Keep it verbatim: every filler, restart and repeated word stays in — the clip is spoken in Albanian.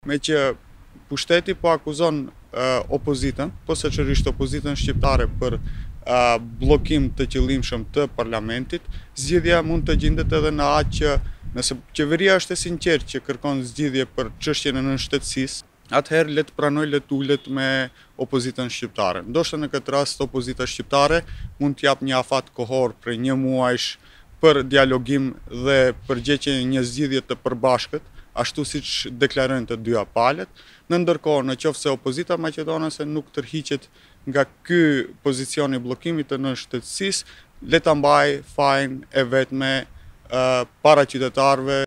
me që pushteti po akuzon uh, opozitën, po shoqërisht opozitën shqiptare për uh, bllokim të qëllimshëm të parlamentit, zgjidhja mund të gjendet edhe në atë që nëse qeveria është e sinqertë që kërkon zgjidhje për çështjen e nënshtetësisë, atëherë le të pranoj, le të ulet me opozitën shqiptare. Ndoshta në këtë rast opozita shqiptare mund të jap një afat kohor për një muajsh për dialogim dhe përgjegjje një zgjidhje të përbashkët, ashtu siç deklarojnë të dyja palët. Në ndërkohë, në qoftë se opozita maqedonase nuk tërhiqet nga ky pozicion i bllokimit të nënshtetësisë, le ta mbajë fajin e vetme uh, para qytetarëve